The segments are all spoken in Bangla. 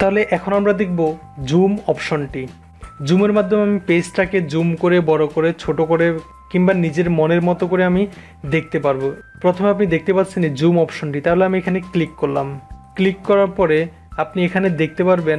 তাহলে এখন আমরা দেখব জুম অপশনটি। জুমের মাধ্যমে আমি পেজটাকে জুম করে, বড় করে, ছোট করে কিংবা নিজের মনের মতো করে আমি দেখতে পারবো। প্রথমে আপনি দেখতে পাচ্ছেন এই জুম অপশনটি, তাহলে আমি এখানে ক্লিক করলাম। ক্লিক করার পরে আপনি এখানে দেখতে পারবেন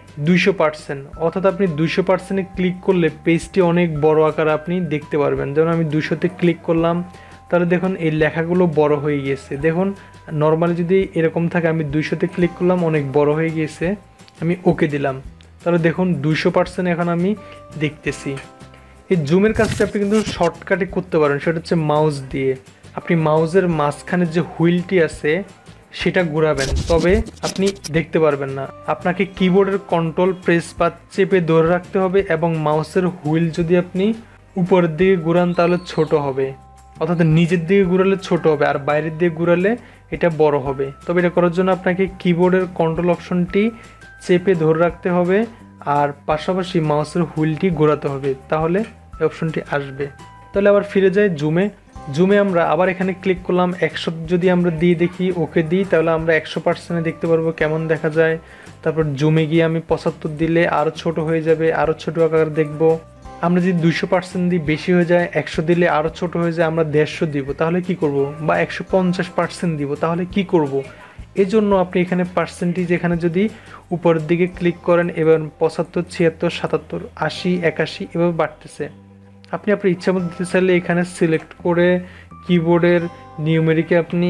200%, অর্থাৎ আপনি 200%-এ ক্লিক করলে পেজটি অনেক বড় আকারে আপনি দেখতে পারবেন। যেমন আমি 200-তে ক্লিক করলাম, তাহলে দেখুন এই লেখাগুলো বড় হয়ে গিয়েছে। দেখুন নর্মালি যদি এরকম থাকে, আমি 200-তে ক্লিক করলাম, অনেক বড় হয়ে গিয়েছে, আমি ওকে দিলাম, তাহলে দেখুন 200% এখন আমি দেখতেছি। এই জুমের কাজটা আপনি কিন্তু শর্টকাটে করতে পারেন, সেটা হচ্ছে মাউস দিয়ে। আপনি মাউসের মাঝখানে যে হুইলটি আছে সেটা ঘোরাবেন, তবে আপনি দেখতে পারবেন না। আপনাকে কিবোর্ডের কন্ট্রোল প্রেস বা চেপে ধরে রাখতে হবে, এবং মাউসের হুইল যদি আপনি উপরের দিকে ঘুরান তাহলে ছোট হবে, অর্থাৎ নিজের দিকে ঘুরালে ছোট হবে আর বাইরের দিকে ঘুরালে এটা বড় হবে। তবে এটা করার জন্য আপনাকে কিবোর্ডের কন্ট্রোল অপশনটি চেপে ধরে রাখতে হবে আর পাশাপাশি মাউসের হুইলটি ঘোরাতে হবে, তাহলে এই অপশনটি আসবে। তাহলে আবার ফিরে যাই জুমে। জুমে আমরা আবার এখানে ক্লিক করলাম। 100 যদি আমরা দিয়ে দেখি, ওকে দিই, তাহলে আমরা 100%-এ দেখতে পারবো কেমন দেখা যায়। তারপর জুমে গিয়ে আমি 75 দিলে আরও ছোট হয়ে যাবে, আরও ছোট আকার দেখবো। আমরা যদি 200% দিই বেশি হয়ে যায়, 100 দিলে আরও ছোট হয়ে যায়, আমরা 150 দিব, তাহলে কি করব? বা 150% দিব, তাহলে কি করব? এই জন্য আপনি এখানে পার্সেন্টেজ এখানে যদি উপরের দিকে ক্লিক করেন, এবার 75, 76, 77, 80, 81 এভাবে বাড়তেছে। আপনি আপনার ইচ্ছা মতো দিতে চাইলে এখানে সিলেক্ট করে কিবোর্ডের নিউমেরিকে আপনি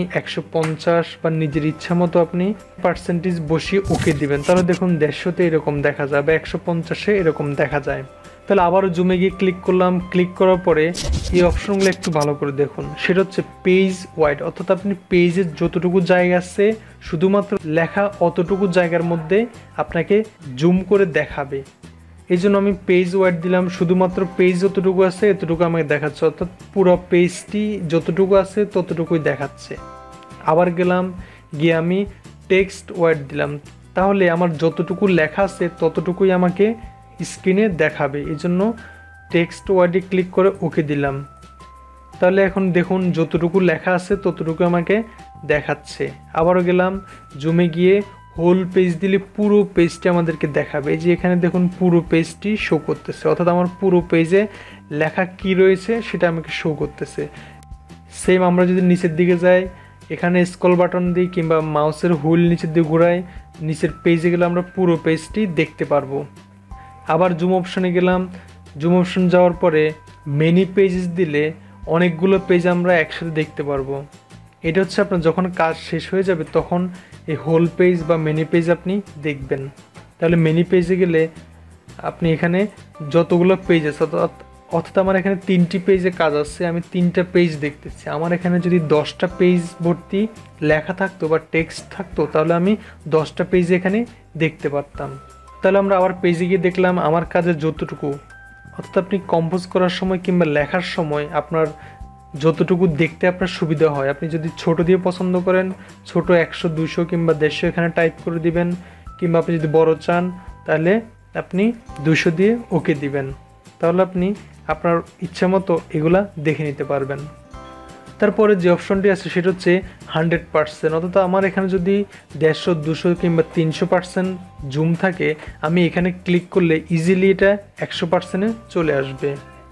150 বা নিজের ইচ্ছা মতো আপনি পার্সেন্টেজ বসিয়ে ওকে দিবেন, তাহলে দেখুন 150-তে এরকম দেখা যায় বা 150-এ এরকম দেখা যায়। তাহলে আবারও জুমে গিয়ে ক্লিক করলাম। ক্লিক করার পরে এই অপশনগুলো একটু ভালো করে দেখুন, সেটা হচ্ছে পেজ ওয়াইড, অর্থাৎ আপনি পেজের যতটুকু জায়গা আছে শুধুমাত্র লেখা অতটুকু জায়গার মধ্যে আপনাকে জুম করে দেখাবে। এই জন্য আমি পেজ ওয়াইড দিলাম, শুধুমাত্র পেজ যতটুকু আছে এতটুকু আমাকে দেখাচ্ছে, অর্থাৎ পুরো পেজটি যতটুকু আছে ততটুকুই দেখাচ্ছে। আবার গেলাম, গিয়ে আমি টেক্সট ওয়াইড দিলাম, তাহলে আমার যতটুকু লেখা আছে ততটুকুই আমাকে স্ক্রিনে দেখাবে। এই জন্য টেক্সট ওয়ার্ডে ক্লিক করে ওকে দিলাম, তাহলে এখন দেখুন যতটুকু লেখা আছে ততটুকু আমাকে দেখাচ্ছে। আবারও গেলাম, জুমে গিয়ে হোল পেজ দিলে পুরো পেজটি আমাদেরকে দেখাবে। এই যে এখানে দেখুন পুরো পেজটি শো করতেছে, অর্থাৎ আমার পুরো পেজে লেখা কি রয়েছে সেটা আমাকে শো করতেছে। সেম আমরা যদি নিচের দিকে যাই, এখানে স্ক্রল বাটন দিই কিংবা মাউসের হুইল নিচের দিকে ঘোরাই, নিচের পেজে গেলে আমরা পুরো পেজটি দেখতে পারবো। আবার জুম অপশনে গেলাম, জুম অপশন যাওয়ার পরে মেনি পেজেস দিলে অনেকগুলো পেজ আমরা একসাথে দেখতে পারবো। এটা হচ্ছে আপনার যখন কাজ শেষ হয়ে যাবে তখন এই হোল পেজ বা মেনি পেজ আপনি দেখবেন। তাহলে মেনি পেজে গেলে আপনি এখানে যতগুলো পেজ আছে, অর্থাৎ আমার এখানে 3টি পেজে কাজ আছে, আমি 3টা পেজ দেখতেছি। আমার এখানে যদি 10টা পেজ ভর্তি লেখা থাকতো বা টেক্সট থাকতো তাহলে আমি 10টা পেজ এখানে দেখতে পারতাম। তাহলে আমরা আবার পেজে গিয়ে দেখলাম আমার কাজের যতটুকু, অর্থাৎ আপনি কম্পোজ করার সময় কিংবা লেখার সময় আপনার যতটুকু দেখতে আপনার সুবিধা হয়, আপনি যদি ছোট দিয়ে পছন্দ করেন ছোট 100, 200 কিংবা 150 এখানে টাইপ করে দিবেন, কিংবা আপনি যদি বড় চান তাহলে আপনি 200 দিয়ে ওকে দিবেন, তাহলে আপনি আপনার ইচ্ছা মতো এগুলা দেখে নিতে পারবেন। তারপরে যে অপশনটি আছে সেটা হচ্ছে 100%, অর্থাৎ আমার এখানে যদি 150, 200 কিংবা 300% জুম থাকে, আমি এখানে ক্লিক করলে ইজিলি এটা 100%-এ চলে আসবে।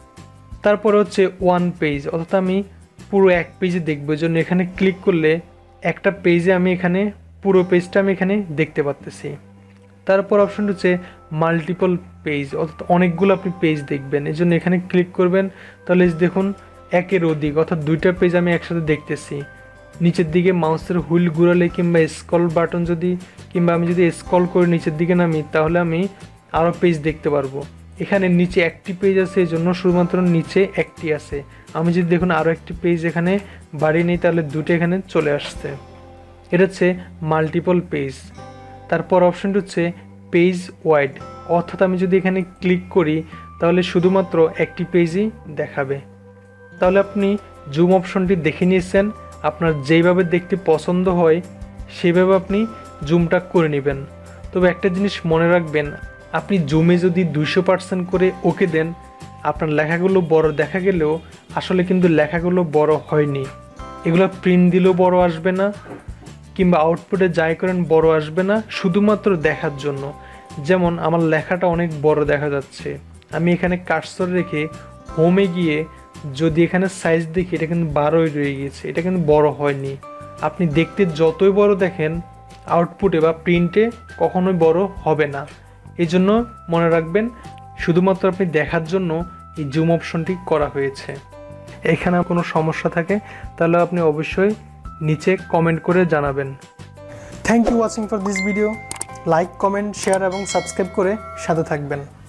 তারপরে হচ্ছে ওয়ান পেজ, অর্থাৎ আমি পুরো এক পেজে দেখবো, এই জন্য এখানে ক্লিক করলে একটা পেজে আমি এখানে পুরো পেজটা আমি এখানে দেখতে পাচ্তেছি। তারপর অপশনটা হচ্ছে মাল্টিপল পেজ, অর্থাৎ অনেকগুলো আপনি পেজ দেখবেন, এই জন্য এখানে ক্লিক করবেন, তাহলে দেখুন একের অধিক, অর্থাৎ 2টা পেজ আমি একসাথে দেখতেছি। নিচের দিকে মাউসের হুইল ঘুরালে কিংবা স্ক্রল বাটন যদি কিংবা আমি যদি স্ক্রল করে নিচের দিকে নামি তাহলে আমি আরও পেজ দেখতে পারবো। এখানে নিচে একটি পেজ আছে, এই জন্য শুধুমাত্র নিচে একটি আছে। আমি যদি দেখুন আরও একটি পেজ এখানে বাড়িয়ে নিই তাহলে 2টা এখানে চলে আসছে। এটা হচ্ছে মাল্টিপল পেজ। তারপর অপশনটি হচ্ছে পেজ ওয়াইড, অর্থাৎ আমি যদি এখানে ক্লিক করি তাহলে শুধুমাত্র একটি পেজই দেখাবে। তাহলে আপনি জুম অপশনটি দেখে নিয়েছেন, আপনার যেইভাবে দেখতে পছন্দ হয় সেইভাবে আপনি জুমটা করে নেবেন। তবে একটা জিনিস মনে রাখবেন, আপনি জুমে যদি 200% করে ওকে দেন, আপনার লেখাগুলো বড় দেখা গেলেও আসলে কিন্তু লেখাগুলো বড় হয়নি, এগুলো প্রিন্ট দিলেও বড় আসবে না, কিংবা আউটপুটে যাই করেন বড় আসবে না, শুধুমাত্র দেখার জন্য। যেমন আমার লেখাটা অনেক বড় দেখা যাচ্ছে, আমি এখানে কার্সর রেখে হোমে গিয়ে যদি এখানে সাইজ দেখি, এটা কিন্তু 12ই রয়ে গিয়েছে, এটা কিন্তু বড় হয়নি। আপনি দেখতে যতই বড় দেখেন, আউটপুটে বা প্রিন্টে কখনোই বড় হবে না। এই জন্য মনে রাখবেন, শুধুমাত্র আপনি দেখার জন্য এই জুম অপশনটি করা হয়েছে। এখানে কোনো সমস্যা থাকে তাহলে আপনি অবশ্যই নিচে কমেন্ট করে জানাবেন। Thank you watching for this video. Like, comment, share এবং সাবস্ক্রাইব করে সাথে থাকবেন।